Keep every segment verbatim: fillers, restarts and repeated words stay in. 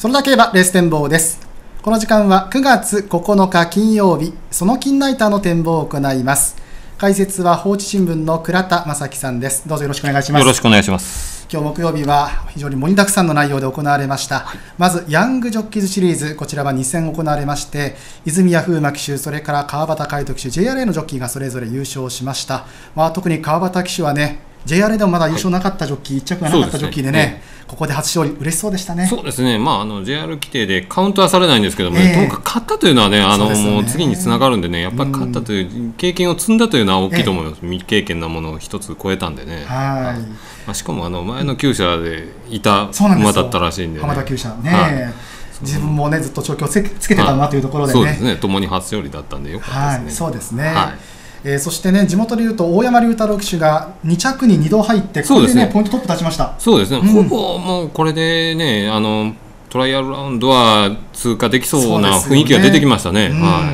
それだけ言えばレース展望です。この時間はくがつここのか金曜日、その金ナイターの展望を行います。解説は放置新聞の倉田正樹さんです。どうぞよろしくお願いします。 よろしくお願いします。 今日木曜日は非常に盛りだくさんの内容で行われました、はい、まずヤングジョッキーズシリーズ、こちらはに戦行われまして、泉谷風磨騎手、それから川端海人騎手、 ジェイアールエー のジョッキーがそれぞれ優勝しました。まあ、特に川端騎手はね、 ジェイアールエー でもまだ優勝なかったジョッキー、はい、いっ着がなかったジョッキーでね、ね、ここで初勝利、嬉しそうでしたね。 そうですね、まあ、あの ジェイアール 規定でカウントはされないんですけども、ね、えー、ともかく勝ったというのはね、あの、ね、もう次につながるんでね、やっぱり勝ったという経験を積んだというのは大きいと思います。えー、未経験なものを一つ超えたんでね。はい、まあ、しかもあの前の厩舎でいた馬だったらしいんで、ね、 浜田厩舎ね、はい、自分もねずっと調教をつけてたなというところでね、 そうですね、共に初勝利だったんでよかったですね。はい、 そうですね。はい、えー、そしてね、地元でいうと大山龍太郎騎手がに着ににど入って、これでね、ポイントトップ立ちました。 そうですね、うん、ほぼもうこれでね、あのトライアルラウンドは通過できそうな雰囲気が出てきましたね。はい、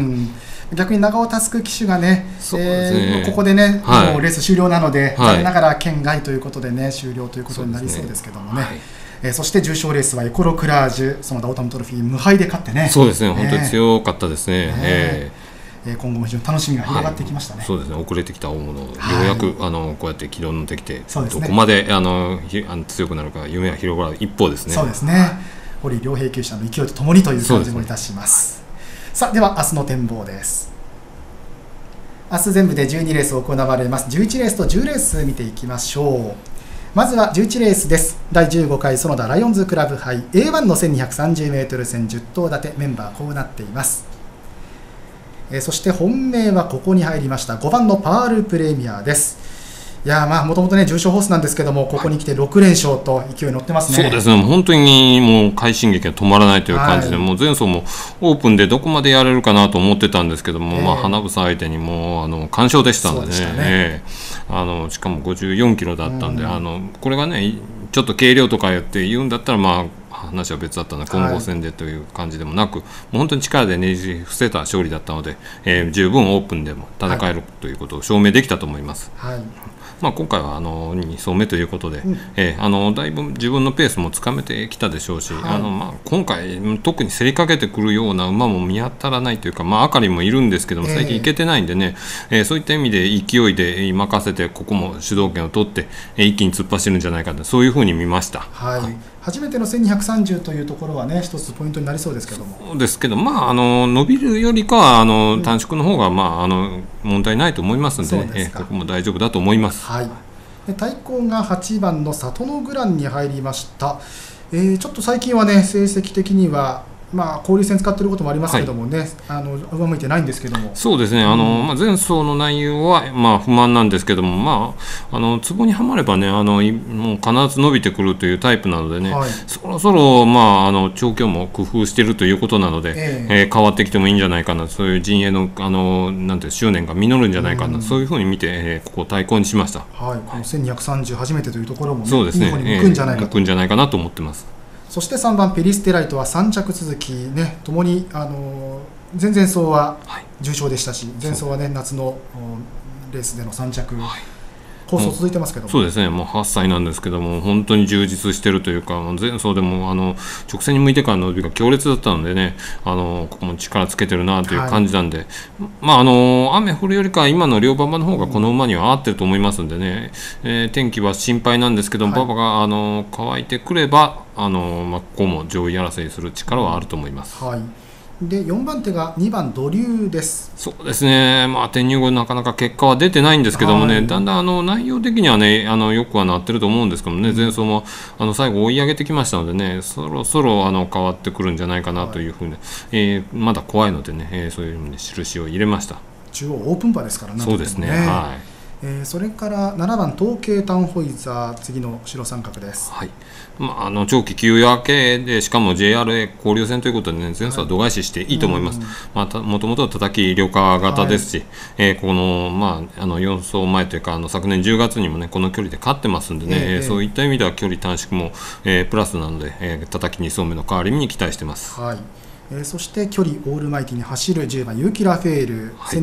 逆に長尾佑騎手がね、えー、ここでね、はい、もうレース終了なので、残念ながら県外ということでね、終了ということになりそうですけどもね。はい、えー、そして重賞レースはエコロクラージュ、そのダオタムトロフィー無敗で勝ってね。 そうですね、本当に強かったですね。えーえー、今後も非常に楽しみが広がってきましたね。 はい、そうですね、遅れてきた大物、ようやく、はい、あのこうやって軌道に乗ってきて、ね、どこまであのひあの強くなるか夢は広がる一方ですね。 そうですね、堀良平厩舎の勢いとともにという感じもいたします。さあ、では明日の展望です。明日全部でじゅうにレース行われます。じゅういちレースとじゅうレース見ていきましょう。まずはじゅういちレースです。だいじゅうごかい園田ライオンズクラブ杯 エーワン の せんにひゃくさんじゅうメートル 戦じゅっ頭立て、メンバーこうなっています。えー、そして本命はここに入りましたごばんのパールプレミアです。いや、まあもともとね重賞ホースなんですけども、ここに来てろくれん勝と勢いに乗ってますね。 そうですね、本当にもう快進撃が止まらないという感じで、はい、もう前走もオープンでどこまでやれるかなと思ってたんですけども、えー、まあ花房相手にもうあの完勝でしたので ね, でね、えー、あのしかもごじゅうよんキロだったんで、うん、あのこれがねちょっと軽量とか言って言うんだったら、まあ話は別だったので混合戦でという感じでもなく、はい、もう本当に力でねじ伏せた勝利だったので、えー、十分オープンでも戦えるということを証明できたと思います。はい、まあ、今回はあのに走目ということで、うん、えー、あのだいぶ自分のペースもつかめてきたでしょうし、はい、あのまあ、今回特に競りかけてくるような馬も見当たらないというか、まあ、あかりもいるんですけども最近いけてないんでね、えーえー、そういった意味で勢いで任せてここも主導権を取って、えー、一気に突っ走るんじゃないかと、そういうふうに見ました。はいはい、 初めてのせんにひゃくさんじゅうというところはね一つポイントになりそうですけども。 そうですけど、まあ、あの伸びるよりかはあの短縮の方が、まあ、あの問題ないと思いますの で, で、えー、ここも大丈夫だと思います。 はい、で対抗がはちばんの里のグランに入りました。えー、ちょっと最近はね成績的にはまあ、交流戦使っていることもありますけどもね、はい、あの上向いてないんですけども。そうですね、あの、うん、まあ、前走の内容は、まあ、不満なんですけども、まあ、あのツボにはまればね、あのもう必ず伸びてくるというタイプなのでね、はい、そろそろ、まあ、あの調教も工夫しているということなので、えーえー、変わってきてもいいんじゃないかな、そういう陣営の、あのなんて執念が実るんじゃないかな、うん、そういうふうに見て、えー、ここを対抗にしました。はい、このせんにひゃくさんじゅう初めてというところも、ね、そうですね、いい方に向くんじゃないかと、 えー、向くんじゃないかなと思ってます。 そしてさんばんペリステライトはさん着続きね、ともにあの前々走は重賞でしたし、はい、前走はね夏のレースでのさん着、はい、構想続いてますけども、 そうですね、もうはっさいなんですけども本当に充実しているというか、前走でもあの直線に向いてからの伸びが強烈だったのでね、あのここも力つけてるなという感じなんで、はい、まあ、あの雨降るよりか今の両馬場の方がこの馬には合ってると思いますんでね、うん、えー、天気は心配なんですけども、はい、馬場があの乾いてくればあの、まあ、ここも上位争いする力はあると思います。はい、 でよんばん手がにばんドリューです。 そうですね、まあ、転入後なかなか結果は出てないんですけどもね、はい、だんだんあの内容的にはねあのよくはなってると思うんですけどもね、前走もあの最後追い上げてきましたのでね、そろそろあの変わってくるんじゃないかなというふうに、はい、えー、まだ怖いのでね、えー、そういう意味で印を入れました。 中央オープン馬ですからね。 そうですね、はい、 えー、それからななばん東京タウンホイザー、次の白三角です。 はい、まあ、あの長期休養明けでしかも ジェイアールエー 交流戦ということで、ね、前走は度外視していいと思います。はい、まあ、もともとは叩き量化型ですし、はい、えー、この、まあ、あのよん走前というかあの昨年じゅうがつにも、ね、この距離で勝ってますんでね、えー、そういった意味では距離短縮も、えー、プラスなので、えー、叩きに走目の代わりに期待しています。 はい、えー、そして距離オールマイティに走るじゅうばんユーキラフェール、はい、戦に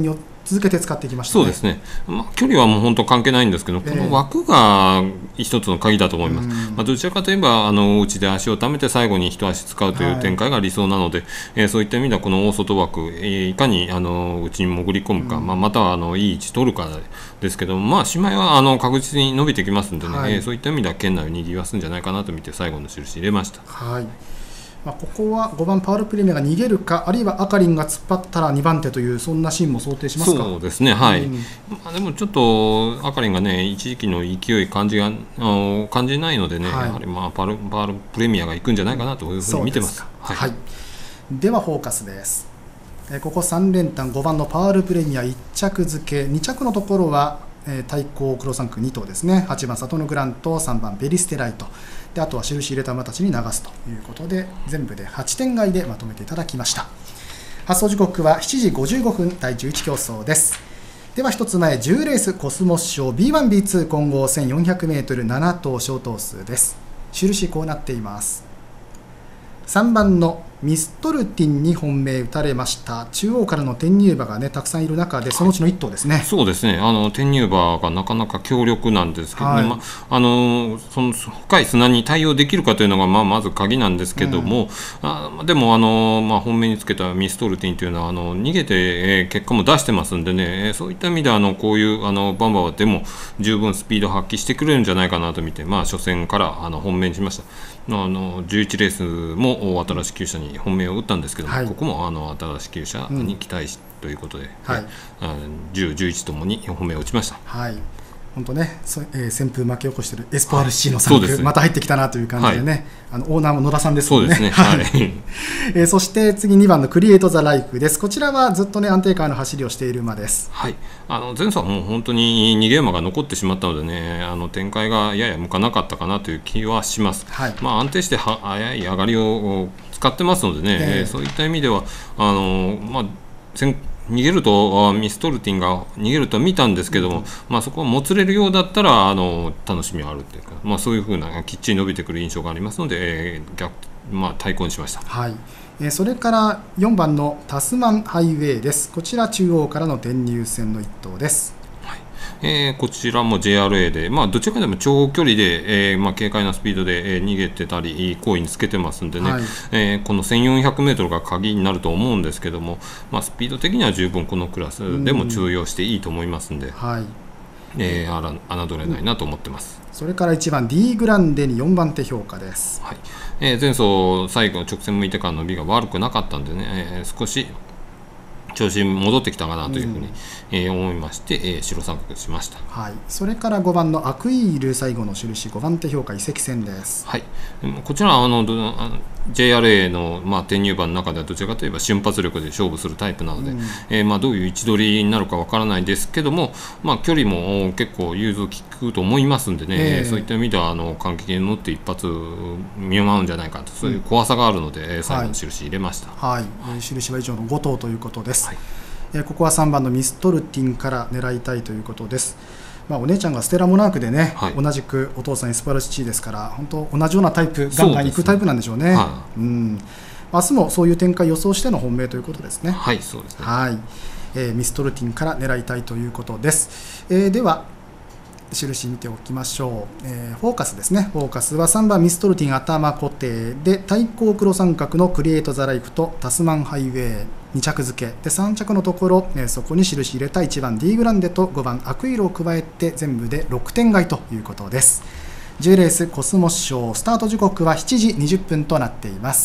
続けて使ってきましたね。 そうですね、まあ、距離はもう本当関係ないんですけど、この枠が一つの鍵だと思います。えーまあ、どちらかといえばあの内で足を溜めて最後に一足使うという展開が理想なので、はい、えー、そういった意味ではこの大外枠、えー、いかにあの内に潜り込むか、うん、まあ、またはあのいい位置取るかですけど、まあ、しまいはあの確実に伸びてきますのでね、はい、えー、そういった意味では圏内を賑わすんじゃないかなと見て最後の印入れました。 はい、まあ、ここはごばんパールプレミアが逃げるか、あるいはアカリンが突っ張ったらにばん手という、そんなシーンも想定しますか。 そうですね、はい、うん、まあ、でもちょっとアカリンがね一時期の勢い感じが感じないのでね、はい、やはりまあパール、パールプレミアがいくんじゃないかなというふうに見てます。 はいはい、ではフォーカスです。ここさん連単ごばんのパールプレミアいっ着付け、に着のところは対抗黒三角に頭ですね、はちばんサトノグラント、さんばんベリステライトで、あとは印入れた馬たちに流すということで、全部ではちてん買いでまとめていただきました。発送時刻はしちじごじゅうごふん、だいじゅういち競争です。では一つ前、じゅうレースコスモス賞 ビーワンビーツー 混合 せんよんひゃくメートルなな 頭小頭数です。印こうなっています。さんばんのミストルティンに本命打たれました。中央からの転入馬が、ね、たくさんいる中でそのうちのいっ頭ですね。 そうですね、あの転入馬がなかなか強力なんですけど、ね、はい、まあのその深い砂に対応できるかというのが、まあ、まず鍵なんですけども、うん、あでもあの、まあ、本命につけたミストルティンというのはあの逃げて、えー、結果も出してますんでね、そういった意味であのこういうあのバンバンでも十分スピード発揮してくれるんじゃないかなと見て、まあ、初戦からあの本命にしました。あのじゅういちレースも新しい厩舎に本命を打ったんですけども、はい、ここもあの新しい厩舎に期待し、うん、ということで、はい、じゅう、じゅういちともに本命を打ちました。はい、 本当ね、えー、旋風巻き起こしているエスポアール シー のさん区、ね、また入ってきたなという感じでね、はい、あのオーナーも野田さんですもんね。そうですね、はいえー、そして次にばんのクリエイト・ザ・ライフです。こちらはずっと、ね、安定感の走りをしている馬です。 はい、あの前走はもう本当に逃げ馬が残ってしまったのでね、あの展開がやや向かなかったかなという気はします。はい、まあ、安定しては速い上がりを使ってますのでね、えー、そういった意味ではあの、まあ、逃げるとミストルティンが逃げるとは見たんですけども、うん、まあ、そこをもつれるようだったらあの楽しみはあるというか、まあ、そういうふうなきっちり伸びてくる印象がありますので、えー逆まあ、対抗にしました。 はい、えー、それからよんばんのタスマンハイウェイです。こちら中央からの転入線の一頭です。 えー、こちらも ジェイアールエー で、まあ、どちらかでも長距離で、えーまあ、軽快なスピードで、えー、逃げてたり好位につけてますんでね、はい、えー、この せんよんひゃくメートル が鍵になると思うんですけども、まあ、スピード的には十分このクラスでも通用していいと思いますんで、はい、えー、あら侮れないなと思ってます。 それからいちばん D グランデによんばん手評価です。 はい、えー、前走最後の直線向いてからの伸びが悪くなかったんでね、えー、少し調子に戻ってきたかなというふうに、うんえー、思いまして、えー、白三角しました。 はい、それからごばんのアクイール最後の印ごばん手評価移籍戦です。 はい、こちらはあのあの ジェイアールエー の、まあ、転入馬の中ではどちらかといえば瞬発力で勝負するタイプなので、うんえーまあ、どういう位置取りになるかわからないですけども、まあ、距離も結構融通きくと思いますんでね、えー、そういった意味ではあの感激に乗って一発見舞うんじゃないかと、そういう怖さがあるので、うん、最後の印入れました。 はい、はい、印は以上のご頭ということです。はい、えー、ここはさんばんのミストルティンから狙いたいということです。まあ、お姉ちゃんがステラモナークでね、はい、同じくお父さんエスパルスチーですから、本当同じようなタイプ、ガンガンいくタイプなんでしょうね。はい、うん、明日もそういう展開予想しての本命ということですね。 はい、そうですね。 はい、えー、ミストルティンから狙いたいということです。えー、では印見ておきましょう。えー、フォーカスですね。フォーカスはさんばんミストルティン頭固定で、対抗黒三角のクリエイト・ザ・ライフとタスマンハイウェイに着付けで、さん着のところ、えー、そこに印入れたいちばん D グランデとごばんアクイロを加えて全部でろくてん買いということです。じゅうレースコスモス賞スタート時刻はしちじにじゅっぷんとなっています。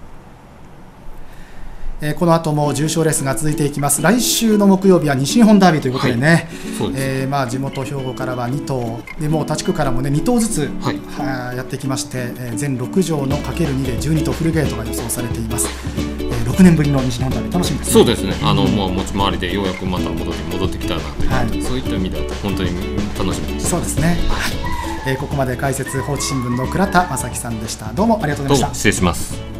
この後も重賞レースが続いていきます。来週の木曜日は西日本ダービーということでね、はい、えー、まあ地元兵庫からはに頭で、もう他地区からもねに頭ずつ、はい、はやってきまして、えー、全ろく場の かけるに でじゅうに頭フルゲートが予想されています。えー、ろくねんぶりの西日本ダービー楽しみですね。 そうですね、あの、うん、もう持ち回りでようやくまた戻って戻ってきたなという、はい、そういった意味では本当に楽しみです。 そうですね、はい、えー、ここまで解説報知新聞の倉田正樹さんでした。どうもありがとうございました。 どうも失礼します。